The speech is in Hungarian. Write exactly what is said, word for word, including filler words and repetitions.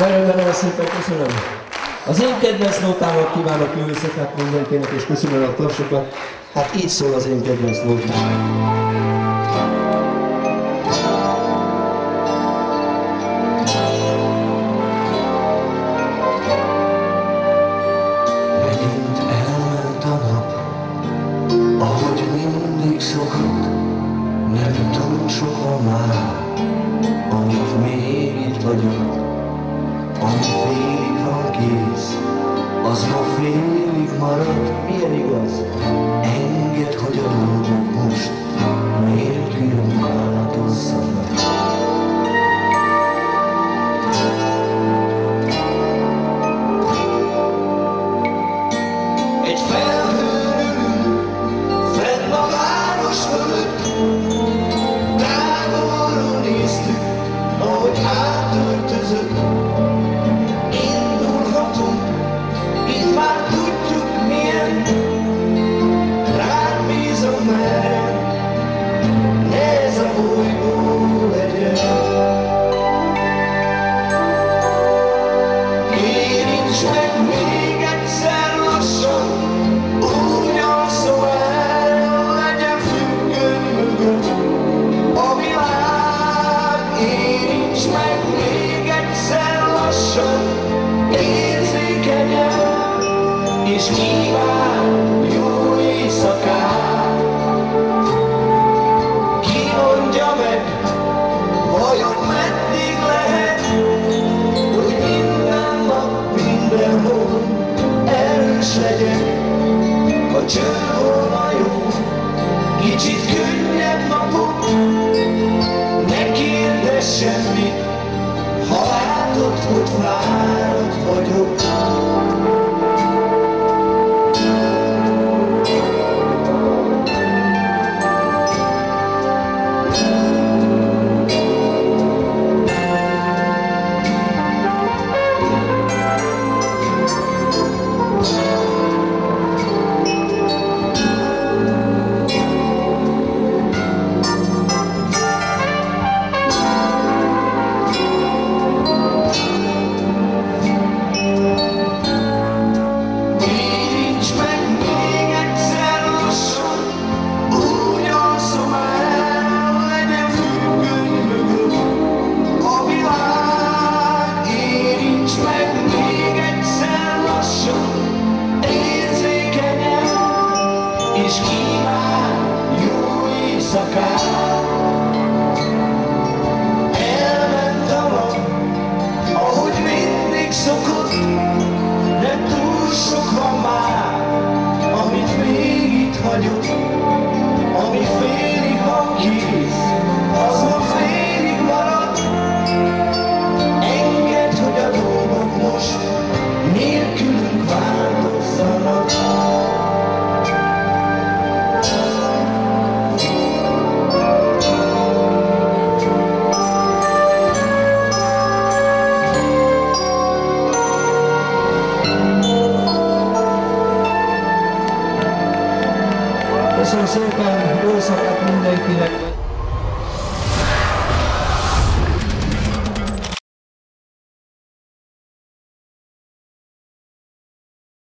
Nagyon-nagyon szépen köszönöm. Az én kedvenc nótámat kívánok jó éjszakát mindenkinek, és köszönöm a tapsokat. Hát így szól az én kedvenc nótám. Megint elment a nap, ahogy mindig szokott, nem túl soha már, amit még itt vagyok. Ami félig van kész, az ma félig marad. Milyen igaz? Engedd, hogy a dolgok most nélkülünk változzanak. Egy felhőn ülünk, fenn a város fölött, távolról néztük, ahogy átöltözött. És kíván jó éjszakát. Ki mondja meg, vajon meddig lehet, hogy minden nap, mindenhol erős legyek. Ha csönd volna jó, kicsit könnyebb napot, ne kérdezz semmit, ha látod, hogy fáradt vagyok. És kíván jó éjszakát. Elment a nap, ahogy mindig szokott, de túl sok van már, amit még itt hagyott. Ami félig van kész, az ma félig marad. Engedd, hogy a dolgok most nélkülünk változzanak. Köszönöm szépen, jó éjszakát mindenkinek!